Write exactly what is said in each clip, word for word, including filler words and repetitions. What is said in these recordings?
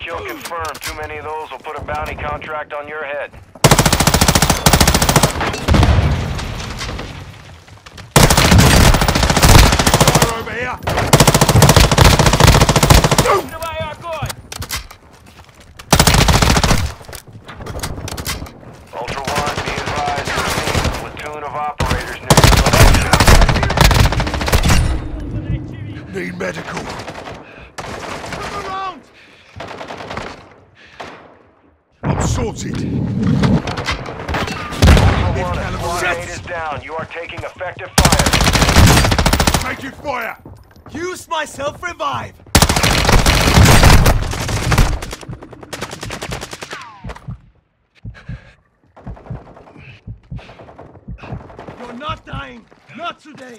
Kill confirmed. Too many of those will put a bounty contract on your head. Fire over here! Ultra One, be advised. A platoon of operators near your location. Need medical. Come around! I'm sorted. Ultra One, a squad mate is down. You are taking effective fire. Taking fire! Use my self-revive! You're not dying! Not today!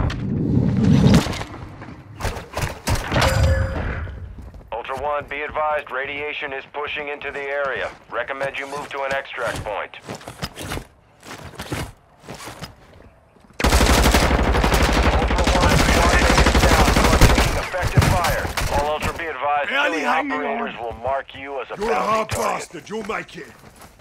Ultra One, be advised. Radiation is pushing into the area. Recommend you move to an extract point. Effective fire. All Ultra, be advised, Barely civilian hanging operators on. will mark you as a You're a hard bounty target. bastard, you'll make it.